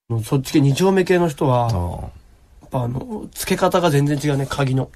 そっち系2丁目系の人は、やっぱ付け方が全然違うね、鍵の。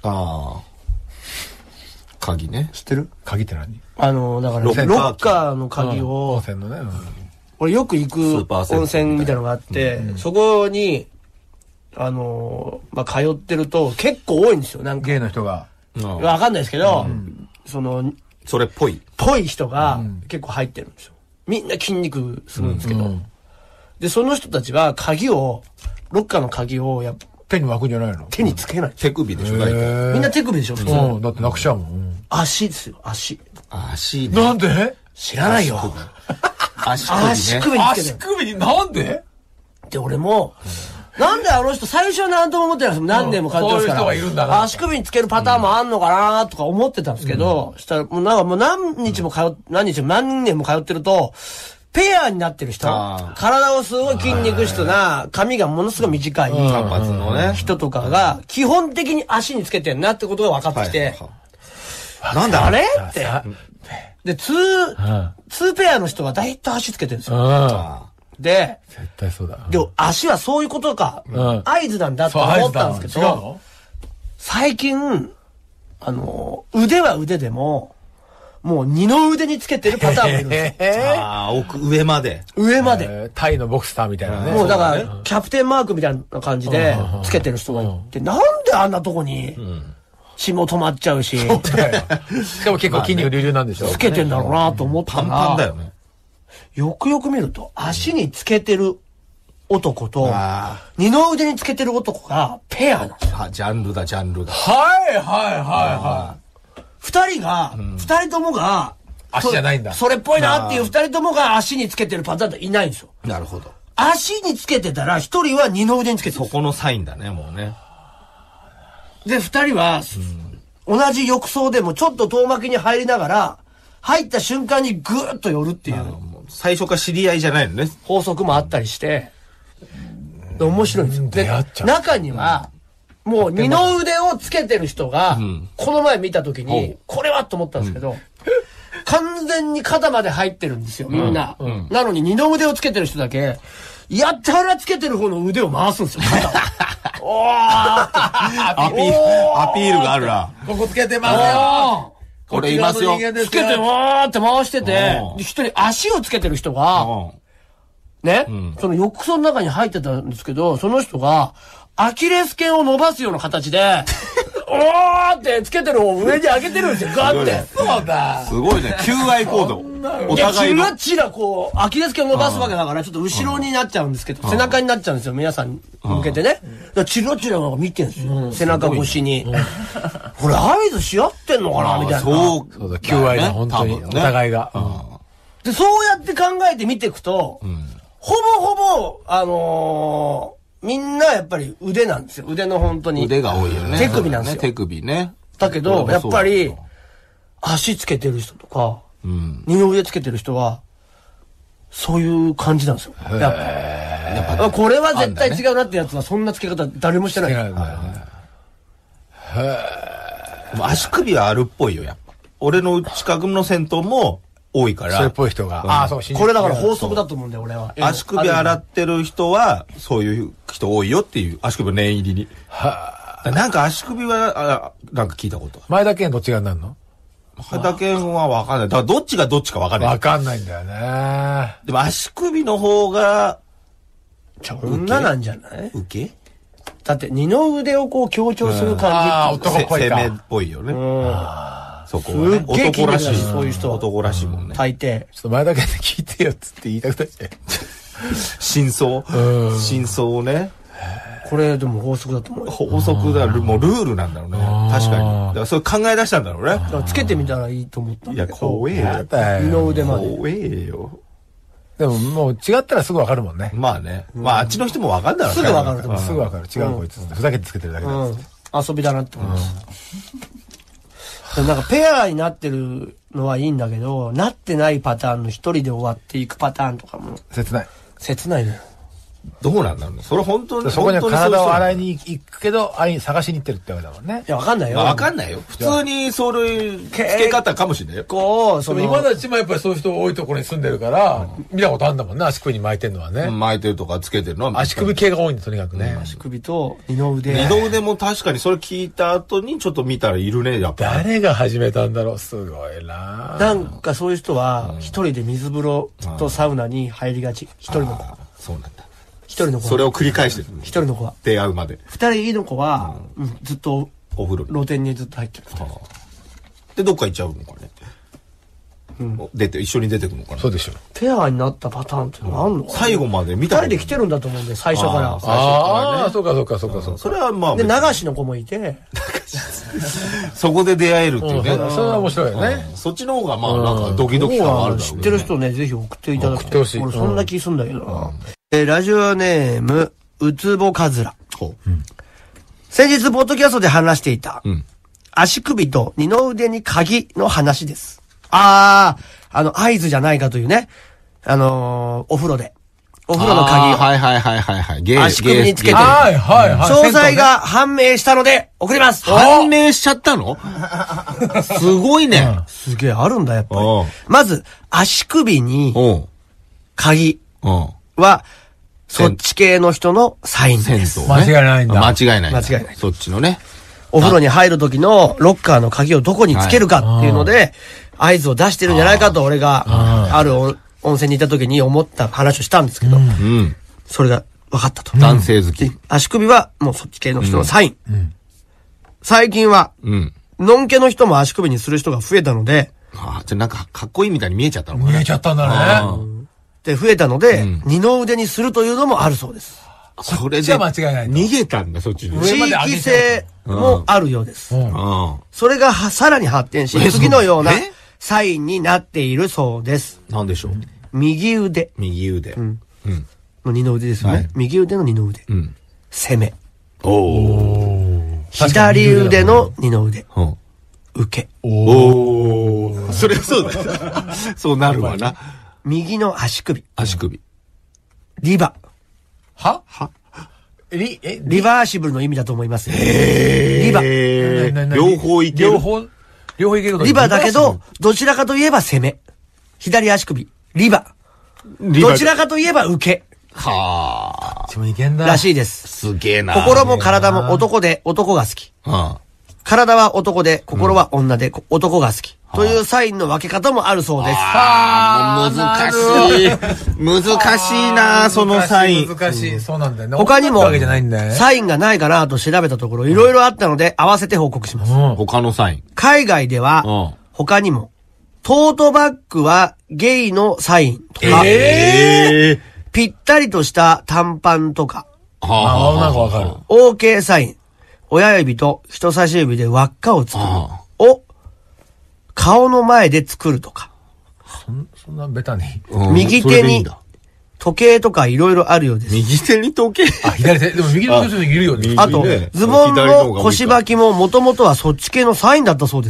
鍵ね。 知ってる？ 鍵って何？ だから、ロッカーの鍵を、 温泉のね。 俺よく行く温泉みたいなのがあって、そこに、通ってると結構多いんですよ、なんか。 ゲイの人が。 わかんないですけど、 それっぽい人が結構入ってるんですよ。みんな筋肉するんですけど。で、その人たちはロッカーの鍵を手に巻くんじゃないの？ 手につけない。 手首でしょ、大体。 みんな手首でしょ、普通。だってなくしちゃうもん。 足ですよ、足。 足ね。なんで？ 知らないよ。 足首につけてる。 足首になんで？ で、俺も、なんであの人最初は何とも思ってないんですよ。何年も通ってますから。 そういう人がいるんだな。 足首につけるパターンもあんのかなとか思ってたんですけど、したらもう何年も通ってると、ペアになってる人、体をすごい筋肉質な、髪がものすごい短い人とかが、基本的に足につけてんなってことが分かってきて、なんだあれって。で、2ペアの人は大体足つけてるんですよ。で、 絶対そうだ。 で、足はそういうことか、合図なんだって思ったんですけど、最近、腕は腕でも、もう二の腕につけてるパターンもいるんですよ。 上まで。 上まで。 タイのボクサーみたいなね。 もうだから、キャプテンマークみたいな感じでつけてる人がいて、なんであんなとこに血も止まっちゃうし。しかも結構筋肉隆々なんでしょ。 つけてんだろうなと思ったら。 パンパンだよね。 よくよく見ると、足につけてる男と、二の腕につけてる男がペアなんですよ。 ジャンルだ、ジャンルだ。 二人ともが、 足じゃないんだ。 それっぽいなっていう二人ともが足につけてるパターンっていないんですよ。 なるほど。 足につけてたら一人は二の腕につけてる。 そこのサインだね、もうね。 で、二人は、同じ浴槽でもちょっと遠巻きに入りながら、入った瞬間にぐーっと寄るっていう。 最初から知り合いじゃないのね。 法則もあったりして、面白いんですよ。で、中には、もう二の腕をつけてる人が、この前見たときに、これはと思ったんですけど、完全に肩まで入ってるんですよ、みんな。なのに二の腕をつけてる人だけ、やったらつけてる方の腕を回すんですよ、肩を。 アピールがあるな。 ここつけてますよ。 これいますよ。 つけてわーって回してて、一人足をつけてる人が、ね、その浴槽の中に入ってたんですけど、その人が、アキレス腱を伸ばすような形で、おーってつけてる方を上に上げてるんですよ、ガーって。 そうだ。 すごいね。求愛行動。 お互いの。チラチラこう、アキレス腱を伸ばすわけだから、ちょっと後ろになっちゃうんですけど、背中になっちゃうんですよ、皆さんに向けてね。チラチラ見てるんですよ、背中越しに。これ合図し合ってんのかなみたいな。 そうだ、求愛だ、本当に。お互いが。 で、そうやって考えて見ていくと、ほぼほぼ、みんなやっぱり腕なんですよ。腕の本当に。 腕が多いよね。 手首なんですよ。 手首ね。 だけど、やっぱり、足つけてる人とか、二の腕つけてる人は、そういう感じなんですよ。やっぱ。これは絶対違うなってやつは、そんなつけ方誰もしてない。 足首はあるっぽいよ、やっぱ。俺の近くの銭湯も、多いから。 それっぽい人が。 ああ、そう、これだから法則だと思うんだよ、俺は。 足首洗ってる人は、そういう人多いよっていう、足首念入りに。なんか足首は、なんか聞いたこと。 前田健どっちがなんの？ 前田健はわかんない。だからどっちがどっちかわかんない。 わかんないんだよね。 でも足首の方が、 女なんじゃない？ 受け？ だって二の腕をこう強調する感じ。 ああ、男っぽいか。 攻めっぽいよね。そこはね。 男らしい。 そういう人。男らしいもんね。 大抵。 ちょっと前だけで聞いてよっつって言いたくなっちゃう。 真相をね。 これでも法則だと思う。 法則だ。もうルールなんだろうね。確かに。だからそれ考え出したんだろうね。 つけてみたらいいと思ったんだけど。 いや、怖えよ。 二の腕まで。 怖えよ。 でももう違ったらすぐわかるもんね。 まあね。まああっちの人もわかんだろうね。 すぐわかると思う。 すぐわかる。違うこいつ。ふざけてつけてるだけだ。 遊びだなって思います。なんかペアになってるのはいいんだけど、なってないパターンの一人で終わっていくパターンとかも。 切ない。 切ないのよ。 どうなんだろうね。それ本当に。 そこには体を洗いに。 に行くけど、探しに行ってるってわけだもんね。 いや、わかんないよ。 わかんないよ。普通にそういう付け方かもしれないよ。 こう、 でも今たちもやっぱりそういう人多いところに住んでるから、見たことあるんだもんね、足首に巻いてるのはね。 巻いてるとかつけてるのは。 足首系が多いんだ、とにかくね。 足首と二の腕。 二の腕も確かにそれ聞いた後にちょっと見たらいるね、やっぱ。 誰が始めたんだろう、すごいな。 なんかそういう人は、一人で水風呂とサウナに入りがち。一人の子。 そうなんだ。 一人の子。 それを繰り返してる。 一人の子は。 出会うまで。 二人の子は、ずっと、 お風呂露天にずっと入ってる。 で、どっか行っちゃうのかね。一緒に出てくるのかな。 そうでしょ。 ペアになったパターンってのあんのかな。 最後まで見た二人で来てるんだと思うんで、最初から。 ああ、そうかそうかそうかそうか。 それはまあ。 で、流しの子もいて。 そこで出会えるっていうね。 それは面白いよね。 そっちの方がまあなんかドキドキ感があるだろうね。 知ってる人ね、ぜひ送っていただきたい。 送ってほしい俺そんな気すんだけどな。ラジオネーム、うつぼかずら。先日、ポッドキャストで話していた、足首と二の腕に鍵の話です。合図じゃないかというね。お風呂で。お風呂の鍵を。 はいはいはいはいはい。 足首につけて。 はいはいはい。 詳細が判明したので、送ります。 判明しちゃったのすごいね。 すげえ、あるんだ、やっぱり。まず、足首に、鍵は、そっち系の人のサインです。 間違いないんだ。 間違いない。 間違いない。 そっちのね。 お風呂に入る時のロッカーの鍵をどこにつけるかっていうので、合図を出してるんじゃないかと俺が、ある温泉にいた時に思った話をしたんですけど、それが分かったと。 男性好き。 足首はもうそっち系の人のサイン。最近は、のんけの人も足首にする人が増えたので、 じゃあなんかかっこいいみたいに見えちゃったのかな。 見えちゃったんだね。 で、増えたので、二の腕にするというのもあるそうです。 それで、 じゃ間違いない。 逃げたんだ、そっちに。 地域性もあるようです。それがさらに発展し、次のようなサインになっているそうです。 なんでしょう。 右腕。 右腕。 の二の腕ですよね。右腕の二の腕。攻め。左腕の二の腕。受け。 それそうだよ。そうなるわな。 右の足首。 足首。 リバ。 はリバーシブルの意味だと思います。 リバ。 両方いける。 両方いける。 リバだけど、どちらかといえば攻め。左足首。リバ。どちらかといえば受け。 はあ。いけんだ。 らしいです。 すげえな。 心も体も男で男が好き。体は男で、心は女で、男が好き。というサインの分け方もあるそうです。 難しい。難しいな、そのサイン。 難しい。そうなんだよね。 他にも、サインがないかなと調べたところ、いろいろあったので、合わせて報告します。 他のサイン。 海外では、他にも、トートバッグはゲイのサインとか、ぴったりとした短パンとか、 なんかわかる。 OK サイン。親指と人差し指で輪っかを作る。を、顔の前で作るとか。 そんなベタに。 右手に、時計とかいろいろあるようです。 右手に時計左手。でも右の人いるよね。 あと、ズボンの腰履きももともとはそっち系のサインだったそうです。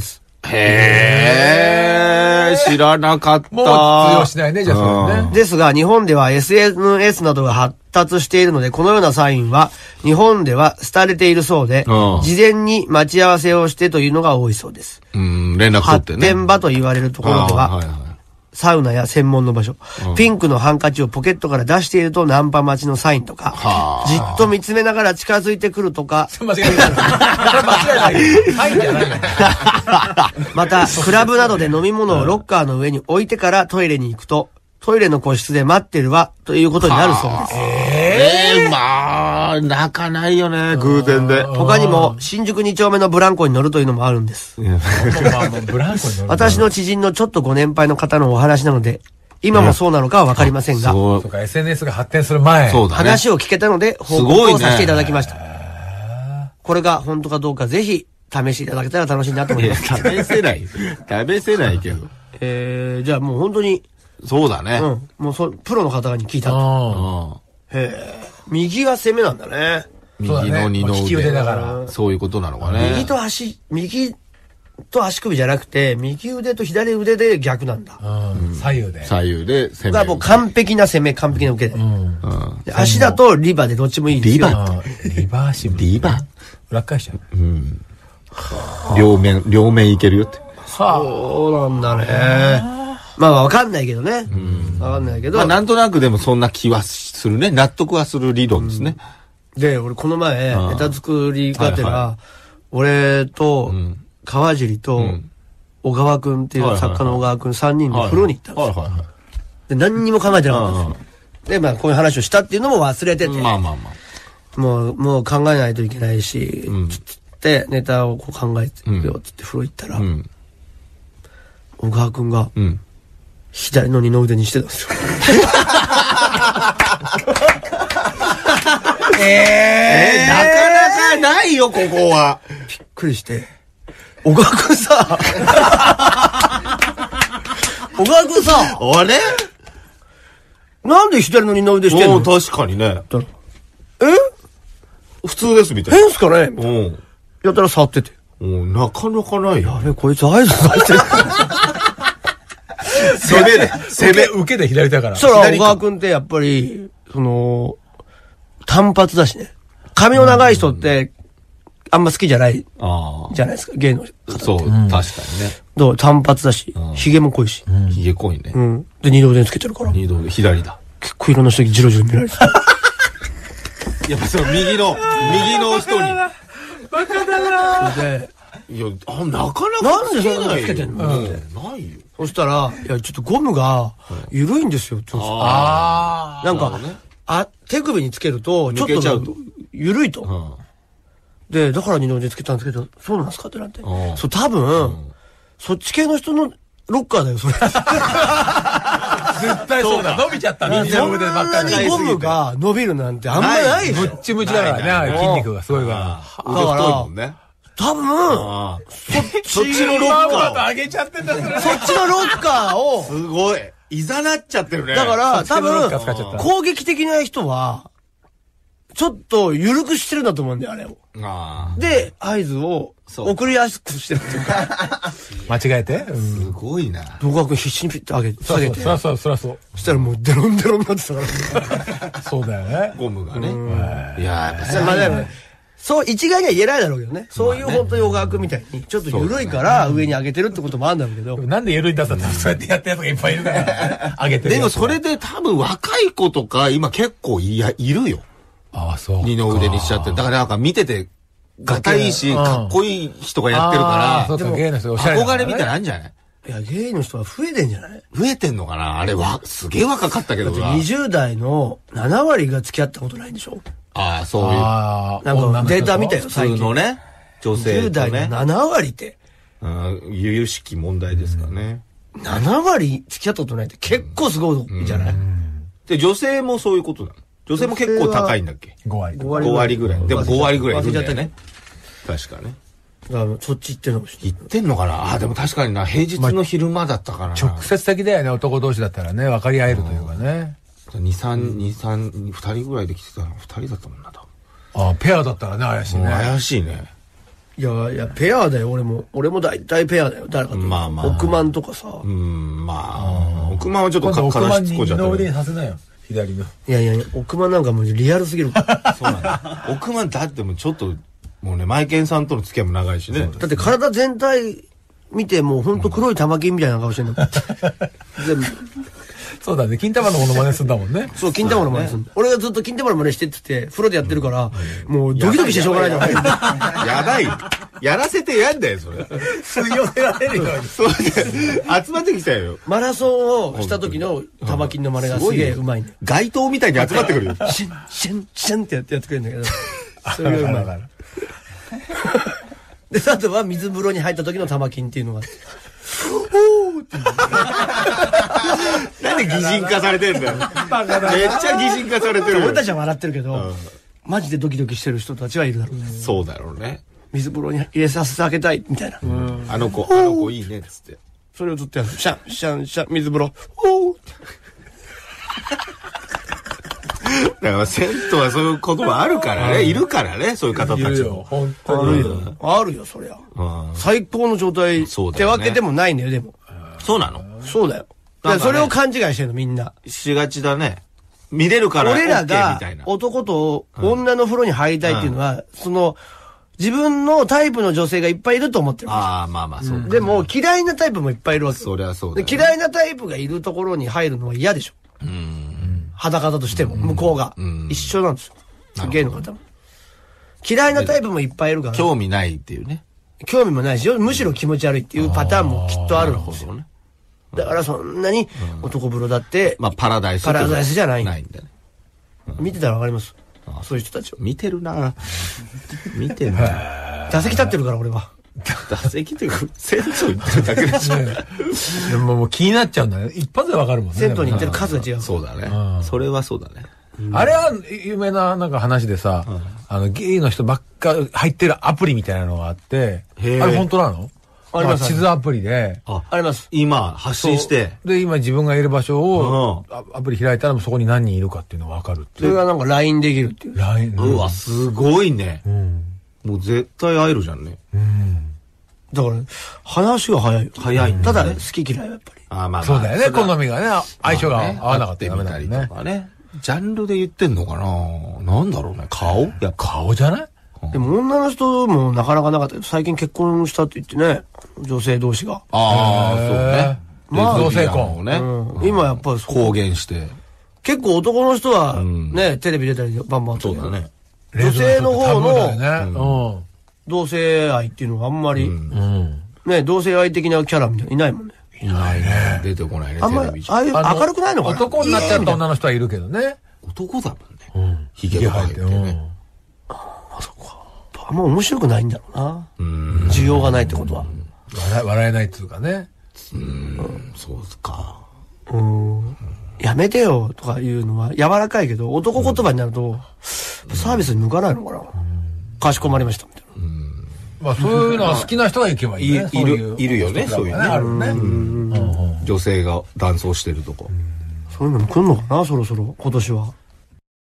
へー、知らなかった。 もう通用しないね、じゃあそれね。 ですが、日本では SNS などが発達しているので、このようなサインは、日本では廃れているそうで、事前に待ち合わせをしてというのが多いそうです。 連絡取ってね。 発展場と言われるところでは、サウナや専門の場所、ピンクのハンカチをポケットから出しているとナンパ待ちのサインとか、じっと見つめながら近づいてくるとか、 間違いない。間違いない。サインじゃないの。 また、クラブなどで飲み物をロッカーの上に置いてからトイレに行くと、トイレの個室で待ってるわ、ということになるそうです。 まあ、泣かないよね、偶然で。 他にも、新宿2丁目のブランコに乗るというのもあるんです。 ブランコに乗る。 私の知人のちょっとご年配の方のお話なので、今もそうなのかはわかりませんが、 そうか、SNS が発展する前。 話を聞けたので、報告をさせていただきました。これが本当かどうか、ぜひ、試していただけたら楽しいなと思います。 試せない。試せないけど。 じゃあもう本当に、 そうだね。 もうプロの方に聞いたと。右は攻めなんだね。 右の二の腕。 利き腕だから。 そういうことなのかね。 右と足首じゃなくて、右腕と左腕で逆なんだ。 左右で。 左右で攻める。 がもう完璧な攻め、完璧な受けで。で足だとリバでどっちもいいですよ。 リバーシブル。 リバ裏返しちゃう。 両面いけるよって。 そうなんだね。まあわかんないけどね。わかんないけど。 まあなんとなくでもそんな気はするね。納得はする理論ですね。 で、俺この前、ネタ作りがてら、俺と、川尻と、小川くんっていう作家の小川くん3人で風呂に行ったんですよ。で、何にも考えてなかったんですよ。で、まあこういう話をしたっていうのも忘れてて。 まあ。 もう考えないといけないし、つってネタをこう考えてるよ、つって風呂行ったら、小川くんが、左の二の腕にしてたんですよ。 なかなかないよ、ここは。 びっくりして。小川くんさ、小川くんさ、 あれなんで左の二の腕してんの？ 確かにね。普通です、みたいな。 変っすかね？やったら触ってて。 なかなかないよ。 あれ、こいつ合図されてる。 受けで左だから。 そしたら小川くんってやっぱり、単発だしね。髪の長い人って、あんま好きじゃないじゃないですか、芸の方。 そう、確かにね。 単発だし、髭も濃いし。 髭濃いね。 で、二の腕につけてるから。 二の腕、左だ。 結構いろんな人にジロジロ見られてた。 やっぱその右の人に。 バカだなで、 いや、なかなかなんでそんなのつけてんの？ ないよ。 そしたら、いや、ちょっとゴムが緩いんですよって言うんですよ。なんか、手首につけると、ちょっと緩いと。で、だから二の腕つけたんですけど、そうなんですかってなって。そう、多分、そっち系の人のロッカーだよ、それ。 絶対そうだ。伸びちゃったね。二の腕ばっかり。 そんなにゴムが伸びるなんてあんまないでしょ。 むっちむちだからね、筋肉がすごいから。 だから、多分、そっちのロッカー。 上げちゃってんだ、 そっちのロッカーを。 すごい。いざなっちゃってるね。 だから、多分、攻撃的な人は、ちょっと緩くしてるんだと思うんだよ、あれを。で、合図を送りやすくしてるっていうか。 間違えて？ すごいな。 動画君必死にピッて上げて、下げて。 そらそう。 そしたらもうデロンデロンになってたから。 そうだよね。 ゴムがね。いやー、そう、一概には言えないだろうけどね。そういう本当に小川君みたいに、ちょっと緩いから上に上げてるってこともあるんだろうけど。 なんで緩いんだったらそうやってやったやつがいっぱいいるから。上げてる。 でもそれで多分若い子とか今結構いるよ。 ああ、そう。 二の腕にしちゃって。だからなんか見てて、がたいし、かっこいい人がやってるから、 でも憧れみたいなのあるんじゃない？ いや、ゲイの人は増えてんじゃない？ 増えてんのかなあれは、すげえ若かったけどな。 20代の7割が付き合ったことないんでしょ？ ああ、そういう。 なんかデータ見たよ、最近。 普通のね、女性とね。 10代の7割って。 由々しき問題ですかね。 7割付き合ったことないって結構すごいじゃない？ で、女性もそういうことなの？女性も結構高いんだっけ？5割。5割ぐらい。でも5割ぐらいいるんだよね。確かね。 そっち行ってんの？ 行ってんのかなあ、でも確かにな、平日の昼間だったかな。 直接的だよね、男同士だったらね、分かり合えるというかね。 2人ぐらいで来てたの、2人だったもんな、多分。 ああ、ペアだったらね、怪しいね。 怪しいね。 いや、ペアだよ、俺も大体ペアだよ、誰かと。 まあ。 億万とかさ。 億万はちょっと億万に二の腕にさせなよ。左の。 いや、億万なんかもうリアルすぎる。 そうなんだ。億万だってもちょっと、もうね、マイケンさんとの付き合いも長いしね。 だって体全体見てもうほんと黒い玉金みたいな顔してんの。全部。 そうだね、金玉のモノマネすんだもんね。 そう、金玉のモノマネすんだ。俺がずっと金玉のマネしてって言って、風呂でやってるから、もうドキドキしてしょうがないじゃない。 やばい。やらせてやんだよ、それ。 吸い寄せられるように。 そうで、集まってきたよ。 マラソンをした時の玉金のマネがすげえうまいんだよ。 街頭みたいに集まってくるよ。 シン、シン、シンってやってくれるんだけど。それがうまい。で、あとは水風呂に入った時の玉金っていうのがあって。 なんで擬人化されてるんだよ。めっちゃ擬人化されてる。 俺たちは笑ってるけど、マジでドキドキしてる人たちはいるだろうね。 そうだろうね。 水風呂に入れさせてあげたい、みたいな。 あの子いいね、つって。 それをずっとやる。シャン、シャン、シャン、水風呂。おーだから銭湯はそういうこともあるからね。いるからね、そういう方たちも。 本当に。 あるよ、そりゃ。最高の状態ってわけでもないんだよ、でも。 そうなの？ そうだよ。それを勘違いしてるの、みんな。 しがちだね。見れるから。 俺らが男と女の風呂に入りたいっていうのは、自分のタイプの女性がいっぱいいると思ってる。 ああ、まあまあ、そう。 でも、嫌いなタイプもいっぱいいるわけ。 そりゃそうだ。 嫌いなタイプがいるところに入るのは嫌でしょ。裸だとしても、向こうが。一緒なんですよ。ゲイの方も。嫌いなタイプもいっぱいいるから。 興味ないっていうね。 興味もないし、むしろ気持ち悪いっていうパターンもきっとあるんですよね。だからそんなに男風呂だって、 まあパラダイスじゃない。 ないんだね。 見てたらわかります。そういう人たちを。 見てるな見てるな打席立ってるから俺は。 打席っていうか、銭湯行ってるだけでしょ。 でももう気になっちゃうんだよ。一発でわかるもんね。 銭湯に行ってる数が違う。 そうだね。それはそうだね。 あれは有名ななんか話でさ、ゲイの人ばっか入ってるアプリみたいなのがあって、あれ本当なの？ あります。 地図アプリで。 あります。 今、発信して。 で、今自分がいる場所を、アプリ開いたらそこに何人いるかっていうのがわかるっていう。 それがなんか LINE できるっていう。 LINE。 うわ、すごいね。もう絶対会えるじゃんね。 だから、話が早い。 早い。 ただ、好き嫌いはやっぱり。 あ、まあそうだよね。好みがね、相性が合わなかったりみたりとかね。ジャンルで言ってんのかな？なんだろうね。顔？ いや、顔じゃない？ でも女の人もなかなかなかったけど、最近結婚したって言ってね、女性同士が。 ああ、そうね。 まあ、同性婚をね。 今やっぱり公言して。 結構男の人はね、テレビ出たりバンバンそうだね。 女性の方の同性愛っていうのがあんまり、ね、同性愛的なキャラみたいないないもんね。 いないね。出てこないね、 あんまり、ああいう明るくないのかな？ 男になっちゃった女の人はいるけどね。 男だもんね。ヒゲが生えてね。 あ、そっか。あんま面白くないんだろうな。需要がないってことは。 笑えないっていうかね。 そうか。 やめてよとかいうのは柔らかいけど、男言葉になると、サービスに向かないのかな。かしこまりましたみたいな。 まあそういうのが好きな人が行けばいいね。 いるよね、そういうね。 あるね。 女性が男装してるとこ。 そういうのも来んのかな、そろそろ、今年は。